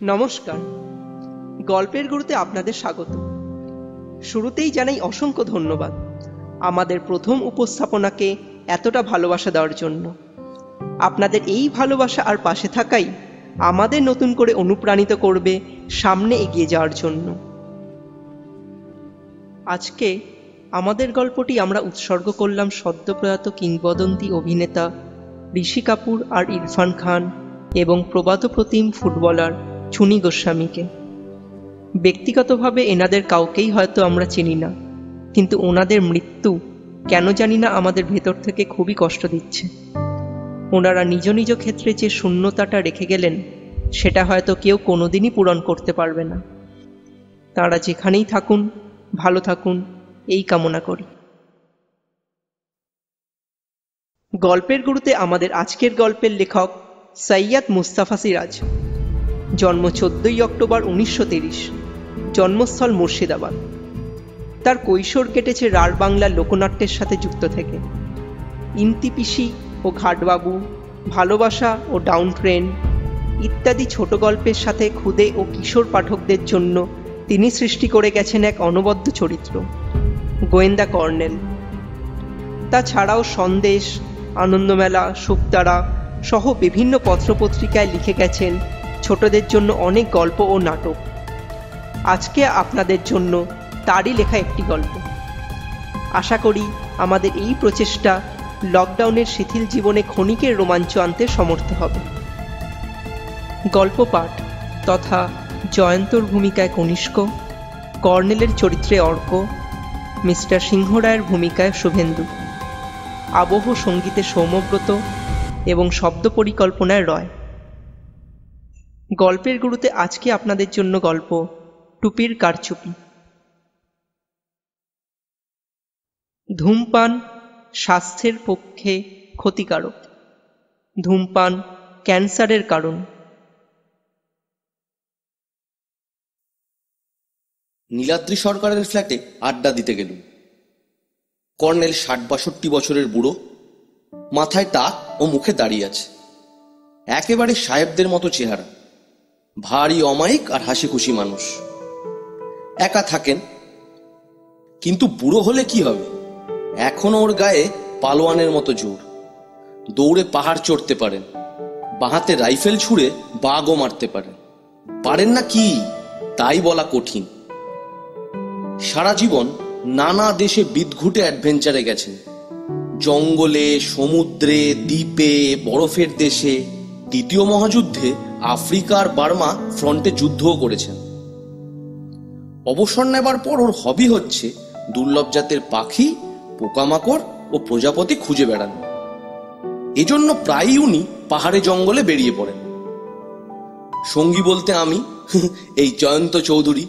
নমস্কার, গল্পের গুরুতে আপনাদের স্বাগত। শুরুতেই জানাই অসংখ্য ধন্যবাদ আমাদের প্রথম উপস্থাপনাকে এতটা ভালোবাসা দেওয়ার জন্য। আপনাদের এই ভালোবাসা আর পাশে থাকাই আমাদের নতুন করে অনুপ্রাণিত করবে সামনে এগিয়ে যাওয়ার জন্য। আজকে আমাদের গল্পটি আমরা উৎসর্গ করলাম সদ্যপ্রয়াত কিংবদন্তি অভিনেতা ঋষি কাপুর আর ইরফান খান এবং প্রবাদ প্রতিম ফুটবলার চুনি গোস্বামীকে। ব্যক্তিগতভাবে এনাদের কাউকেই হয়তো আমরা চিনি না, কিন্তু ওনাদের মৃত্যু কেন জানি না আমাদের ভেতর থেকে খুবই কষ্ট দিচ্ছে। ওনারা নিজ নিজ ক্ষেত্রে যে শূন্যতাটা রেখে গেলেন সেটা হয়তো কেউ কোনোদিনই পূরণ করতে পারবে না। তাঁরা যেখানেই থাকুন ভালো থাকুন এই কামনা করি। গল্পের গুরুতে আমাদের আজকের গল্পের লেখক সৈয়দ মুস্তাফা সিরাজ। জন্ম 14ই অক্টোবর 1930, জন্মস্থল মুর্শিদাবাদ। তার কৈশোর কেটেছে রাঢ় বাংলার লোকনাট্যের সাথে যুক্ত থেকে। ইন্তিপিসি ও ঘাটবাবু, ভালোবাসা ও ডাউন ট্রেন ইত্যাদি ছোট গল্পের সাথে ক্ষুদে ও কিশোর পাঠকদের জন্য তিনি সৃষ্টি করে গেছেন এক অনবদ্য চরিত্র, গোয়েন্দা কর্নেল। তাছাড়াও সন্দেশ, আনন্দমেলা, শুকতারা সহ বিভিন্ন পত্রপত্রিকায় লিখে গেছেন ছোটদের জন্য অনেক গল্প ও নাটক। আজকে আপনাদের জন্য তারই লেখা একটি গল্প। আশা করি আমাদের এই প্রচেষ্টা লকডাউনের শিথিল জীবনে ক্ষণিকের রোমাঞ্চ আনতে সমর্থ হবে। গল্প পাঠ তথা জয়ন্তর ভূমিকায় কনিষ্ক, কর্নেলের চরিত্রে অর্ক, মিস্টার সিংহরায়ের ভূমিকায় শুভেন্দু, আবহ সঙ্গীতে সৌম্যব্রত এবং শব্দ পরিকল্পনায় রয়। গল্পের গুরুতে আজকে আপনাদের জন্য গল্প টুপির কারচুপি। ধূমপান স্বাস্থ্যের পক্ষে ক্ষতিকারক। ধূমপান ক্যান্সারের কারণ। নীলাদ্রি সরকারের ফ্ল্যাটে আড্ডা দিতে গেলুম। কর্নেল 60-62 বছরের বুড়ো, মাথায় টাক ও মুখে দাঁড়িয়ে আছে। একেবারে সাহেবদের মতো চেহারা, ভারী অমায়িক আর হাসি খুশি মানুষ। একা থাকেন, কিন্তু বুড়ো হলে কি হবে, এখনো ওর গায়ে পালোয়ানের মতো জোর। দৌড়ে পাহাড় চড়তে পারেন, বাঁহাতে রাইফেল ছুঁড়ে বাঘও মারতে পারেন। পারেন না কি তাই বলা কঠিন। সারা জীবন নানা দেশে বিদঘুটে অ্যাডভেঞ্চারে গেছেন, জঙ্গলে, সমুদ্রে, দ্বীপে, বরফের দেশে। দ্বিতীয় মহাযুদ্ধে আফ্রিকা আর বার্মা ফ্রন্টে যুদ্ধও করেছেন। অবসর নেবার পর ওর হবি হচ্ছে দুর্লভ জাতের পাখি, পোকামাকড় ও প্রজাপতি খুঁজে বেড়ানো। এজন্য প্রায়ই উনি পাহাড়ে জঙ্গলে বেরিয়ে পড়েন। সঙ্গী বলতে আমি, এই জয়ন্ত চৌধুরী।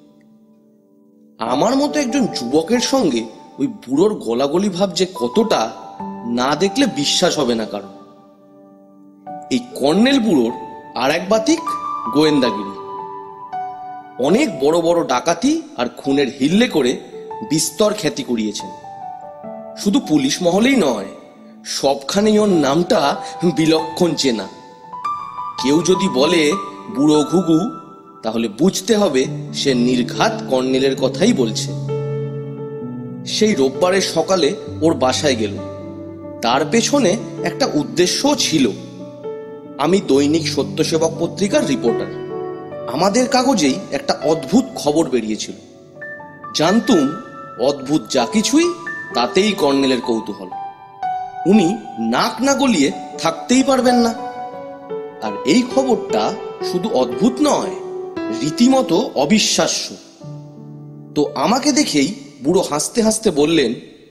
আমার মতো একজন যুবকের সঙ্গে ওই বুড়োর গলাগলি ভাব যে কতটা, না দেখলে বিশ্বাস হবে না কারণ। এই কর্নেল বুড়োর আর এক বাতিক গোয়েন্দাগিরি। অনেক বড় বড় ডাকাতি আর খুনের হিল্লে করে বিস্তর খ্যাতি কুড়িয়েছেন। শুধু পুলিশ মহলেই নয়, সবখানেই ওর নামটা বিলক্ষণ চেনা। কেউ যদি বলে বুড়ো ঘুঘু, তাহলে বুঝতে হবে সে নির্ঘাত কর্নেলের কথাই বলছে। সেই রোববারের সকালে ওর বাসায় গেল। তার পেছনে একটা উদ্দেশ্যও ছিল। আমি দৈনিক সত্যসেবক পত্রিকার রিপোর্টার। আমাদের কাগজেই একটা অদ্ভুত খবর বেরিয়েছিল। জানতুম অদ্ভুত যা কিছুই তাতেই কর্নেলের কৌতূহল। উনি নাক না গলিয়ে থাকতেই পারবেন না। আর এই খবরটা শুধু অদ্ভুত নয়, রীতিমতো অবিশ্বাস্য। তো আমাকে দেখেই বুড়ো হাসতে হাসতে বললেন,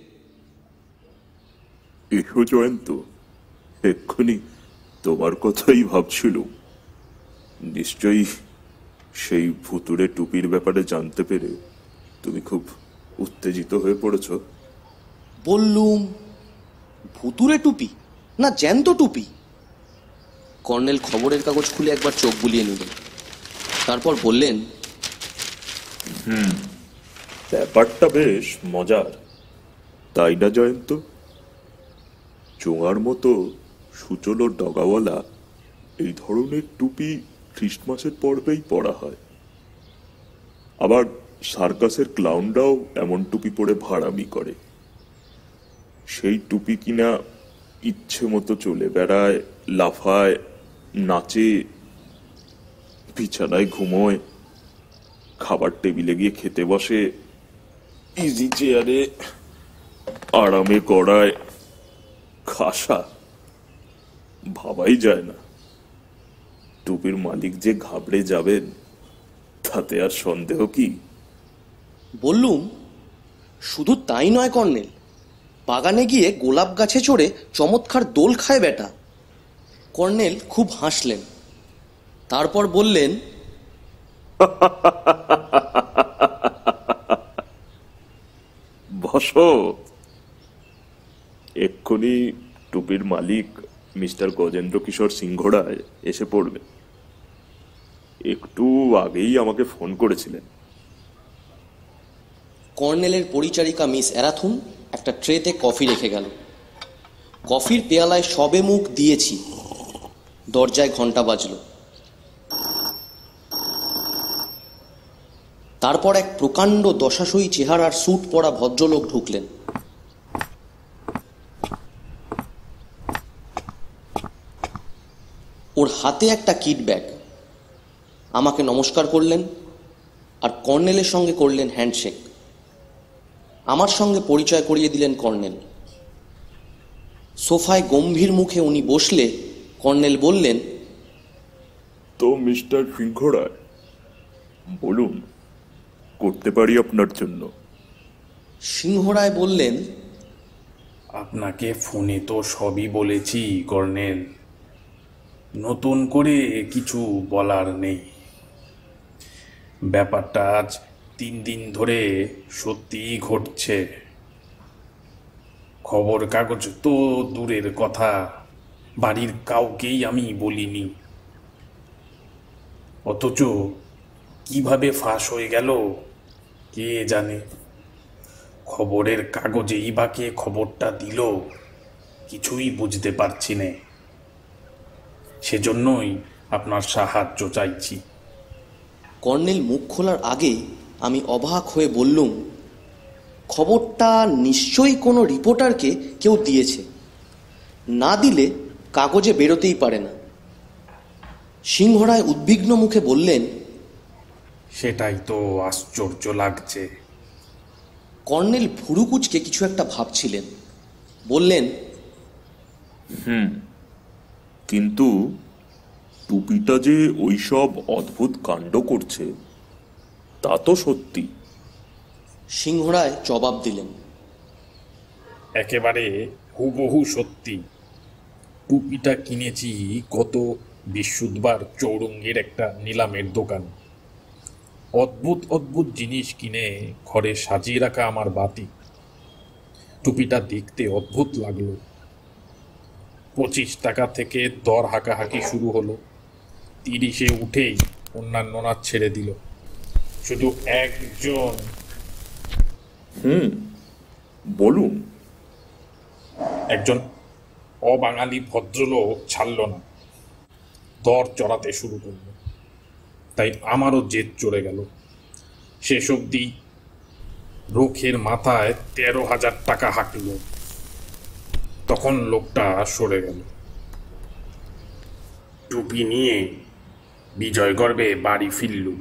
এসো জয়ন্ত, এক্ষুনি তোমার কথাই ভাবছিল। নিশ্চয়ই সেই ভুতুড়ে টুপির ব্যাপারে জানতে পেরে তুমি খুব উত্তেজিত হয়ে পড়েছ। বললুম, ভুতুড়ে টুপি না জ্যান্ত টুপি? কর্নেল খবরের কাগজ খুলে একবার চোখ বুলিয়ে নিলেন, তারপর বললেন, ব্যাপারটা বেশ মজার, তাই না জয়ন্ত? চোঙার মতো সূচলো ডগাওয়ালা এই ধরনের টুপি খ্রিস্টমাসের পর্বেই পরা হয়। আবার সার্কাসের ক্লাউনরাও এমন টুপি পরে ভাড়ামি করে। সেই টুপি কিনা ইচ্ছে মতো চলে বেড়ায়, লাফায়, নাচে, বিছানায় ঘুমোয়, খাবার টেবিলে গিয়ে খেতে বসে, ইজি চেয়ারে আরামে করায়, খাসা ভাবাই যায় না। টুপির মালিক যে ঘাবড়ে যাবেন তাতে আর সন্দেহ কি? বললুম, শুধু তাই নয় কর্নেল, বাগানে গিয়ে গোলাপ গাছে চড়ে চমৎকার দোল খায় বেটা। কর্নেল খুব হাসলেন, তারপর বললেন, বসো। এক্ষুনি টুপির মালিক মিস্টার গজেন্দ্র কিশোর সিংহ রায় এসে পড়বে। একটু আগেই আমাকে ফোন করেছিলেন। কর্নেলের পরিচারিকা মিস অ্যারাথুন একটা ট্রেতে কফি রেখে গেল। কফির পেয়ালায় সবে মুখ দিয়েছি, দরজায় ঘন্টা বাজল। তারপর এক প্রকাণ্ড দশাশয়ী চেহারার স্যুট পরা ভদ্রলোক ঢুকলেন। ওর হাতে একটা কিট ব্যাগ। আমাকে নমস্কার করলেন আর কর্নেলের সঙ্গে করলেন হ্যান্ডশেক। আমার সঙ্গে পরিচয় করিয়ে দিলেন কর্নেল। সোফায় গম্ভীর মুখে উনি বসলে কর্নেল বললেন, তো মিস্টার সিংহ রায়, বলুন, করতে পারি আপনার জন্য? সিংহরায় বললেন, আপনাকে ফোনে তো সবই বলেছি কর্নেল, নতুন করে কিছু বলার নেই। ব্যাপারটা আজ 3 দিন ধরে সত্যিই ঘটছে। খবর কাগজ তো দূরের কথা, বাড়ির কাউকেই আমি বলিনি। অথচ কিভাবে ফাঁস হয়ে গেল কে জানে। খবরের কাগজেই বা কে খবরটা দিল কিছুই বুঝতে পারছি না। সেজন্যই আপনার সাহায্য চাইছি। কর্নেল মুখ খোলার আগে আমি অবাক হয়ে বললুম, খবরটা নিশ্চয়ই কোনো রিপোর্টারকে কেউ দিয়েছে, না দিলে কাগজে বেরোতেই পারে না। সিংহরায় উদ্বিগ্ন মুখে বললেন, সেটাই তো আশ্চর্য লাগছে। কর্নেল ভুরুকুচকে কিছু একটা ভাবছিলেন, বললেন, কিন্তু টুপিটা যে ওইসব অদ্ভুত কাণ্ড করছে তা তো সত্যি। সিংহরায় জবাব দিলেন, একেবারে হুবহু সত্যি। টুপিটা কিনেছি গত বৃহস্পতিবার চৌরঙ্গের একটা নিলামের দোকান। অদ্ভুত অদ্ভুত জিনিস কিনে ঘরে সাজিয়ে রাখা আমার বাতি। টুপিটা দেখতে অদ্ভুত লাগলো। 25 টাকা থেকে দর হাঁকাহাঁকি শুরু হলো। 30-এ উঠেই অন্যান্যরা ছেড়ে দিল। শুধু একজন বলুন। একজন অবাঙালি ভদ্রলোক ছাড়ল না, দর চড়াতে শুরু করল। তাই আমারও জেদ চড়ে গেল। শেষ অবধি রোখের মাথায় 13,000 টাকা হাঁকল। তখন লোকটা সরে গেল। টুপি নিয়ে বিজয় গর্বে বাড়ি ফিরলুম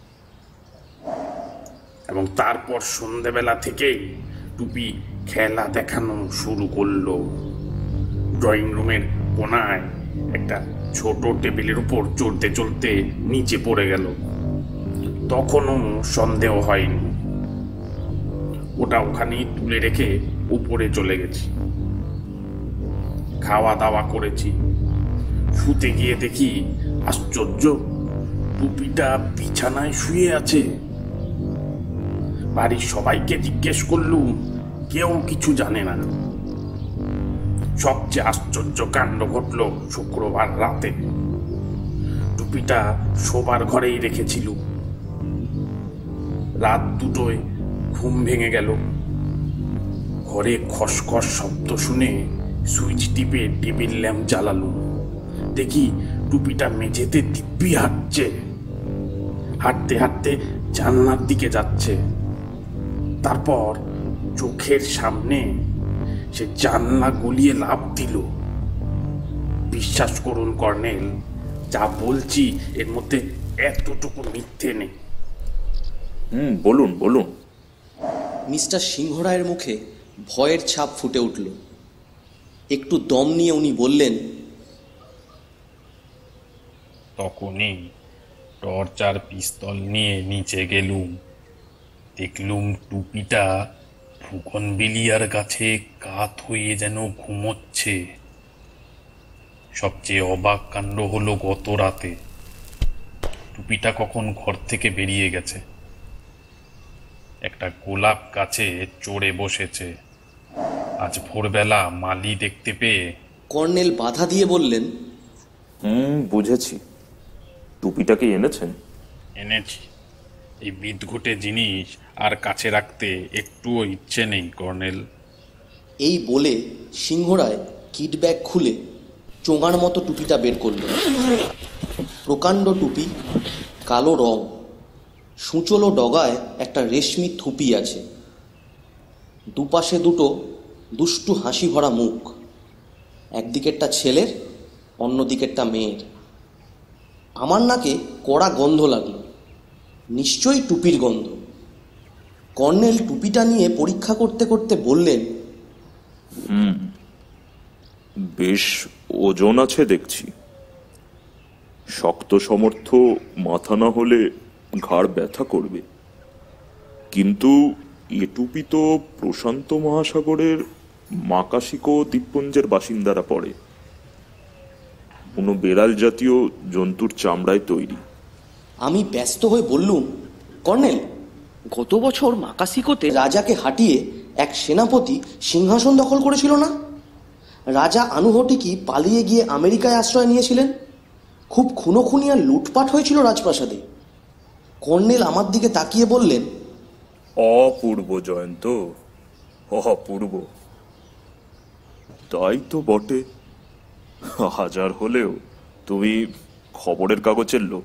এবং তারপর সন্ধেবেলা থেকেই টুপি খেলা দেখানো শুরু করলো। ড্রয়িং রুমের কোনায় একটা ছোট টেবিলের উপর চড়তে চড়তে নিচে পড়ে গেল। তখনও সন্দেহ হয়নি। ওটা ওখানেই তুলে রেখে উপরে চলে গেছি। খাওয়া দাওয়া করেছি। শুতে গিয়ে দেখি আশ্চর্য, টুপিটা বিছানায় শুয়ে আছে। বাড়ির সবাইকে জিজ্ঞেস করলুম, কেউ কিছু জানে না। সবচেয়ে আশ্চর্য কাণ্ড ঘটল শুক্রবার রাতে। টুপিটা শোবার ঘরেই রেখেছিল। রাত 2টোয় ঘুম ভেঙে গেল। ঘরে খসখস শব্দ শুনে সুইচ টিপে টেবিল ল্যাম্প জ্বালালুম। দেখি টুপিটা মেঝেতে দিব্যি হাঁটছে, হাঁটতে হাঁটতে জানলার দিকে যাচ্ছে। তারপর চোখের সামনে সে জানলা গলিয়ে লাফ দিল। বিশ্বাস করুন কর্নেল, যা বলছি এর মধ্যে এতটুকু মিথ্যে নেই। বলুন বলুন। মিস্টার সিংহরায়ের মুখে ভয়ের ছাপ ফুটে উঠল। একটু দম নিয়ে উনি বললেন, তখনই টর্চ আর পিস্তল নিয়ে নিচে গেলুম। দেখলুম টুপিটা বুগনভিলিয়ার গাছে কাত হয়ে যেন ঘুমোচ্ছে। সবচেয়ে অবাক কাণ্ড হলো গত রাতে টুপিটা কখন ঘর থেকে বেরিয়ে গেছে। একটা গোলাপ গাছে চড়ে বসেছে। আজ ভোরবেলা মালি দেখতে পেয়ে কর্নেল বাধা দিয়ে বললেন, বুঝেছি। টুপিটাকে এনেছেন? এনেছি। এই বিদঘুটে জিনিস আর কাছে রাখতে একটুও ইচ্ছে নেই কর্নেল। এই বলে সিংহরায় কিট ব্যাগ খুলে চোঙার মতো টুপিটা বের করল। প্রকাণ্ড টুপি, কালো রং, সূচলো ডগায় একটা রেশমি থুপি আছে। দুপাশে দুটো দুষ্টু হাসি ভরা মুখ, একদিকেরটা ছেলের, অন্যদিকেরটা মেয়ের। আমার নাকে কড়া গন্ধ লাগলো, নিশ্চয়ই টুপির গন্ধ। কর্নেল টুপিটা নিয়ে পরীক্ষা করতে করতে বললেন, বেশ ওজন আছে দেখছি। শক্ত সমর্থ মাথা না হলে ঘাড় ব্যথা করবে। কিন্তু এ টুপি তো প্রশান্ত মহাসাগরের মাকাশিকো দ্বীপপুঞ্জের বাসিন্দারা পড়ে। কোনো বেড়াল জাতীয় জন্তুর চামড়ায় তৈরি। আমি ব্যস্ত হয়ে বললুম, কর্নেল, গত বছর মাকাসিকোতে রাজাকে হাঁটিয়ে এক সেনাপতি সিংহাসন দখল করেছিল না? রাজা আনুহটিকি পালিয়ে গিয়ে আমেরিকায় আশ্রয় নিয়েছিলেন। খুব খুনোখুনি আর লুটপাট হয়েছিল রাজপ্রাসাদে। কর্নেল আমার দিকে তাকিয়ে বললেন, অপূর্ব জয়ন্ত, অপূর্ব। তাই তো বটে। হাজার হলেও তুমি খবরের কাগজের লোক।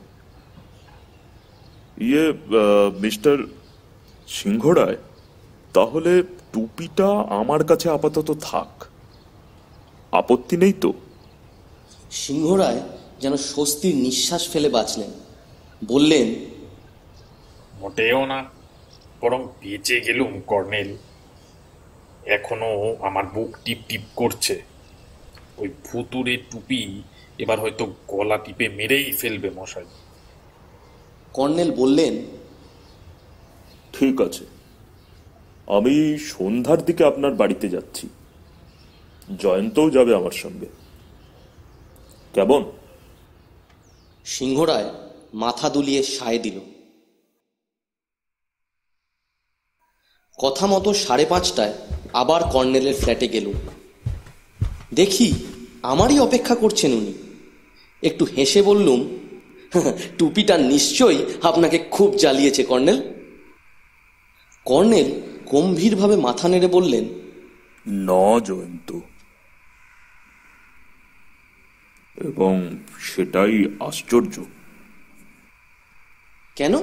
মিস্টার সিংহরায়, তাহলে টুপিটা আমার কাছে আপাতত থাক, আপত্তি নেই তো? সিংহরায় যেন স্বস্তির নিঃশ্বাস ফেলে বাঁচলেন। বললেন, মোটেও না, বরং বেঁচে গেলুম কর্নেল। এখনো আমার বুক টিপ টিপ করছে। ওই ভুতুরে টুপি এবার হয়তো গলা টিপে মেরেই ফেলবে মশাই। কর্নেল বললেন, ঠিক আছে, আমি সন্ধ্যার দিকে আপনার বাড়িতে যাচ্ছি। জয়ন্তও যাবে আমার সঙ্গে, কেমন? সিংহরায় মাথা দুলিয়ে সায় দিল। কথা মতো 5:30টায় আবার কর্নেলের ফ্ল্যাটে গেলুম। দেখি আমারই অপেক্ষা করছেন উনি। একটু হেসে বললুম, টুপিটা নিশ্চয়ই আপনাকে খুব জ্বালিয়েছে কর্নেল। কর্নেল গম্ভীরভাবে মাথা নেড়ে বললেন, না জয়ন্ত, এবং সেটাই আশ্চর্য। কেন?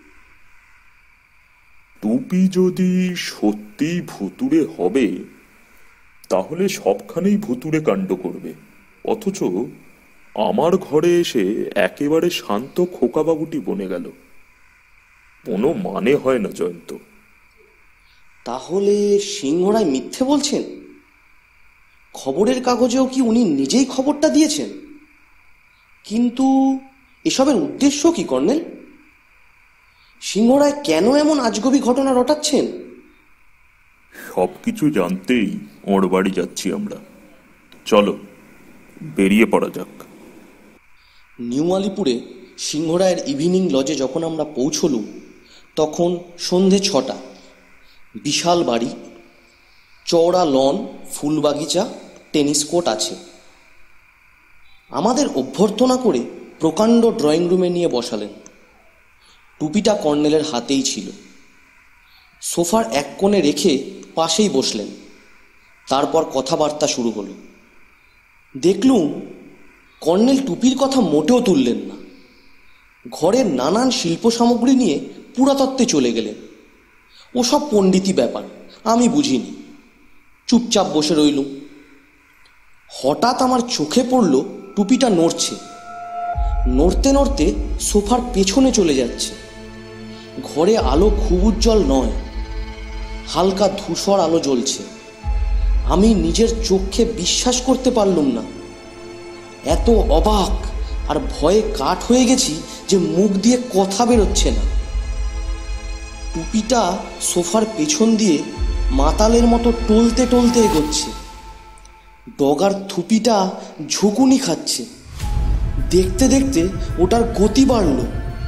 টুপি যদি সত্যি ভুতুড়ে হবে তাহলে সবখানেই ভুতুড়ে কাণ্ড করবে, অথচ আমার ঘরে এসে একেবারে শান্ত খোকাবাবুটি বনে গেল। কোনো মানে হয় না জয়ন্ত। তাহলে সিংহরায় মিথ্যে বলছেন? খবরের কাগজেও কি উনি নিজেই খবরটা দিয়েছেন? কিন্তু এসবের উদ্দেশ্য কি কর্নেল? সিংহরায় কেন এমন আজগবি ঘটনা রটাচ্ছেন? সবকিছু জানতেই ওর বাড়ি যাচ্ছি আমরা। চলো বেরিয়ে পড়া যাক। নিউ আলিপুরে সিংহরায়ের ইভিনিং লজে যখন আমরা পৌঁছলুম তখন সন্ধে 6টা। বিশাল বাড়ি, চওড়া লন, ফুল বাগিচা, টেনিস কোর্ট আছে। আমাদের অভ্যর্থনা করে প্রকাণ্ড ড্রয়িং রুমে নিয়ে বসালেন। টুপিটা কর্নেলের হাতেই ছিল। সোফার এক কোণে রেখে পাশেই বসলেন। তারপর কথাবার্তা শুরু হলো। দেখলুম কর্নেল টুপির কথা মোটেও তুললেন না। ঘরের নানান শিল্প সামগ্রী নিয়ে পুরাতত্ত্বে চলে গেলেন। ওসব পণ্ডিতি ব্যাপার আমি বুঝিনি, চুপচাপ বসে রইলুম। হঠাৎ আমার চোখে পড়ল টুপিটা নড়ছে, নড়তে নড়তে সোফার পেছনে চলে যাচ্ছে। ঘরে আলো খুব উজ্জ্বল নয়, হালকা ধূসর আলো জ্বলছে। আমি নিজের চোখে বিশ্বাস করতে পারলুম না। এত অবাক আর ভয়ে কাঠ হয়ে গেছি যে মুখ দিয়ে কথা বেরোচ্ছে না। টুপিটা সোফার পেছন দিয়ে মাতালের মতো টলতে টলতে এগোচ্ছে। ডগার থুপিটা ঝুঁকুনি খাচ্ছে। দেখতে দেখতে ওটার গতি বাড়ল।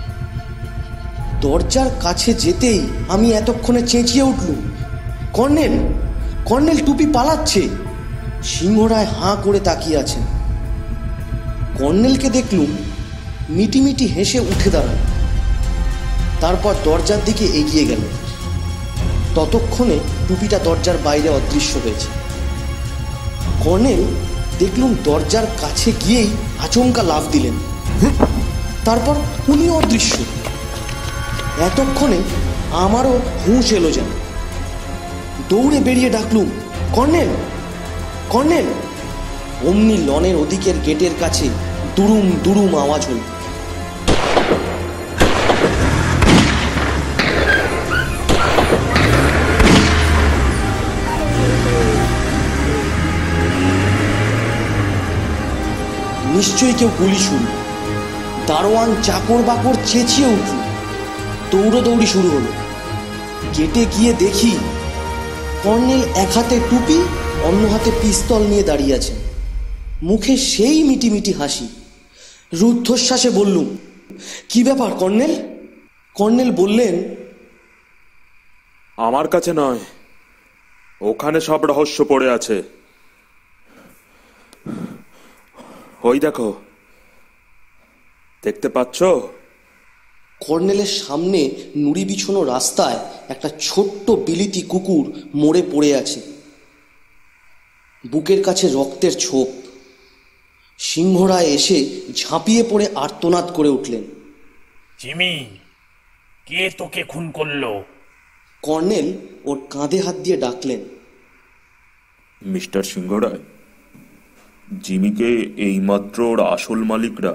দরজার কাছে যেতেই আমি এতক্ষণে চেঁচিয়ে উঠলুম, কর্নেল, কর্নেল, টুপি পালাচ্ছে। সিংহরায় হাঁ করে তাকিয়ে আছেন। কর্নেলকে দেখলুম মিটিমিটি হেসে উঠে দাঁড়াল। তারপর দরজার দিকে এগিয়ে গেল। ততক্ষণে টুপিটা দরজার বাইরে অদৃশ্য হয়েছে। কর্নেল দেখলুম দরজার কাছে গিয়েই আচমকা লাফ দিলেন। তারপর উনিও অদৃশ্য। এতক্ষণে আমারও হুঁশ এলো যেন। দৌড়ে বেরিয়ে ডাকলুম, কর্নেল, কর্নেল। অমনি লনের ওদিকের গেটের কাছে দুরুম দুরুম আওয়াজ হল। নিশ্চয়ই কেউ গুলি শুরু। দারোয়ান চাকর বাকর চেঁচিয়ে উঠল। দৌড়াদৌড়ি শুরু হলো। গেটে গিয়ে দেখি কর্নেল এক হাতে টুপি, অন্য হাতে পিস্তল নিয়ে দাঁড়িয়ে আছেন। মুখে সেই মিটিমিটি হাসি। রুদ্ধশ্বাসে বললুম, কি ব্যাপার কর্নেল? কর্নেল বললেন, আমার কাছে নয়, ওখানে সব রহস্য পড়ে আছে। ওই দেখো, দেখতে পাচ্ছ? কর্নেলের সামনে নুড়ি বিছানো রাস্তায় একটা ছোট্ট বিলিতি কুকুর মরে পড়ে আছে। বুকের কাছে রক্তের ছোপ। সিংহরায় এসে ঝাঁপিয়ে পড়ে আর্তনাদ করে উঠলেন, জিমি, কে তোকে খুন করলো? কর্নেল ওর কাঁধে হাত দিয়ে ডাকলেন, মিস্টার সিংহরায়, জিমিকে এইমাত্র ওর আসল মালিকরা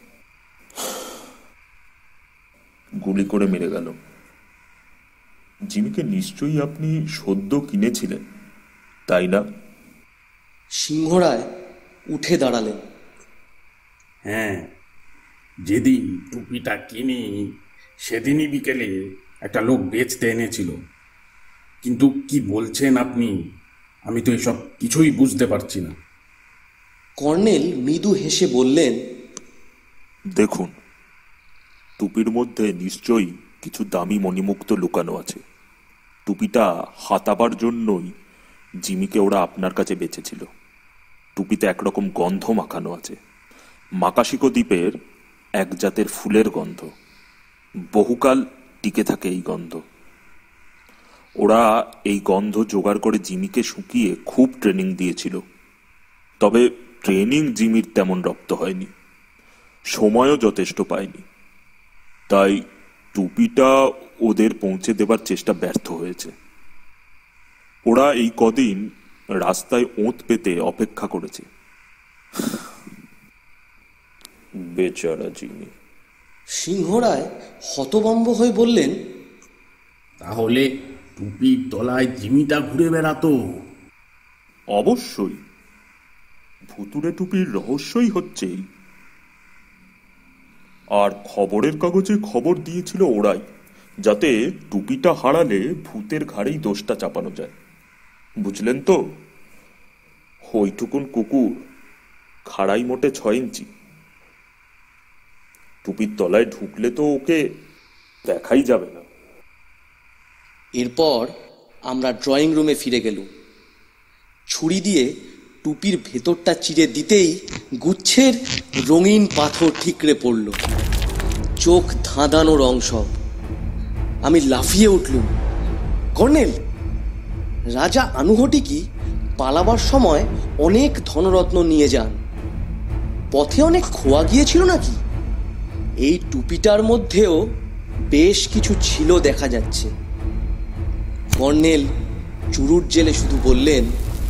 গুলি করে মেরে গেল। জিমিকে নিশ্চয়ই আপনি সদ্য কিনেছিলেন, তাই না? সিংহরায় উঠে দাঁড়ালেন। হ্যাঁ, যেদিন টুপিটা কিনি সেদিনই বিকেলে একটা লোক বেচতে এনেছিল। কিন্তু কি বলছেন আপনি? আমি তো এসব কিছুই বুঝতে পারছি না। কর্নেল মৃদু হেসে বললেন, দেখুন, টুপির মধ্যে নিশ্চয়ই কিছু দামি মণিমুক্ত লুকানো আছে। টুপিটা হাতাবার জন্যই জিমিকে ওরা আপনার কাছে বেচেছিল। টুপিতে একরকম গন্ধ মাখানো আছে, মাকাশিকো দ্বীপের এক জাতের ফুলের গন্ধ। বহুকাল টিকে থাকে এই গন্ধ। ওরা এই গন্ধ জোগাড় করে জিমিকে শুকিয়ে খুব ট্রেনিং দিয়েছিল। তবে ট্রেনিং জিমির তেমন রপ্ত হয়নি, সময়ও যথেষ্ট পায়নি। তাই টুপিটা ওদের পৌঁছে দেবার চেষ্টা ব্যর্থ হয়েছে। ওরা এই কদিন রাস্তায় ওঁত পেতে অপেক্ষা করেছে। বেচারা জিমি। সিংহরায় হতভম্ব হয়ে বললেন, তাহলে টুপির তলায় জিমিটা ঘুরে বেড়াতো? অবশ্যই। ভুতুড়ে টুপির রহস্যই হচ্ছে এই। আর খবরের কাগজে খবর দিয়েছিল ওরাই, যাতে টুপিটা হারালে ভূতের ঘাড়েই দোষটা চাপানো যায়। বুঝলেন তো? ওইটুকুন কুকুর, খাড়াই মোটে 6 ইঞ্চি। টুপির তলায় ঢুকলে তো ওকে দেখাই যাবে না। এরপর আমরা ড্রয়িং রুমে ফিরে গেলুম। ছুরি দিয়ে টুপির ভেতরটা চিরে দিতেই গুচ্ছের রঙিন পাথর ঠিকরে পড়ল। চোখ ধাঁধানো রং সব। আমি লাফিয়ে উঠলুম, কর্নেল, রাজা আনুহটিকি পালাবার সময় অনেক ধনরত্ন নিয়ে যান। পথে অনেক খোয়া গিয়েছিল নাকি? এই টুপিটার মধ্যেও বেশ কিছু ছিল দেখা যাচ্ছে। কর্নেল চুরুট জেলে শুধু বললেন,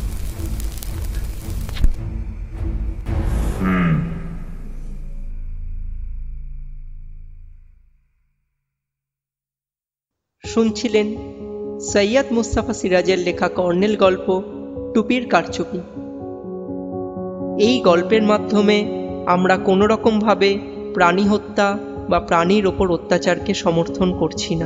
শুনছিলেন সৈয়দ মুস্তাফা সিরাজের লেখা কর্নেল গল্প টুপির কারচুপি। এই গল্পের মাধ্যমে আমরা কোনো রকমভাবে প্রাণী হত্যা বা প্রাণীর ওপর অত্যাচারকে সমর্থন করছি না।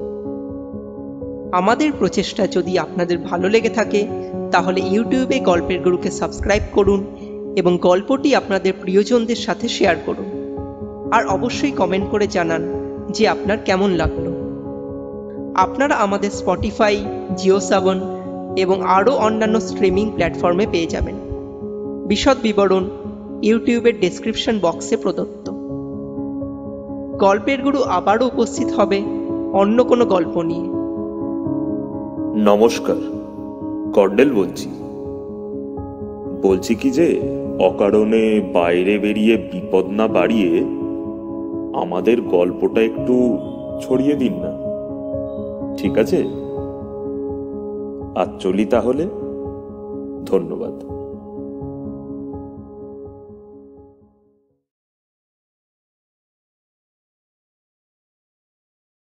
আমাদের প্রচেষ্টা যদি আপনাদের ভালো লেগে থাকে তাহলে ইউটিউবে গল্পের গুরুকে সাবস্ক্রাইব করুন এবং গল্পটি আপনাদের প্রিয়জনদের সাথে শেয়ার করুন। আর অবশ্যই কমেন্ট করে জানান যে আপনার কেমন লাগলো। আপনারা আমাদের স্পটিফাই, জিও সাবন এবং আরও অন্যান্য স্ট্রিমিং প্ল্যাটফর্মে পেয়ে যাবেন। বিশদ বিবরণ ইউটিউবের ডেসক্রিপশন বক্সে প্রদত্ত। গল্পের গুরু আবারও উপস্থিত হবে অন্য কোনো গল্প নিয়ে। নমস্কার, কর্নেল বলছি কি যে অকারণে বাইরে বেরিয়ে বিপদ না বাড়িয়ে আমাদের গল্পটা একটু ছড়িয়ে দিন না, ঠিক আছে? আজ চলি তাহলে। ধন্যবাদ।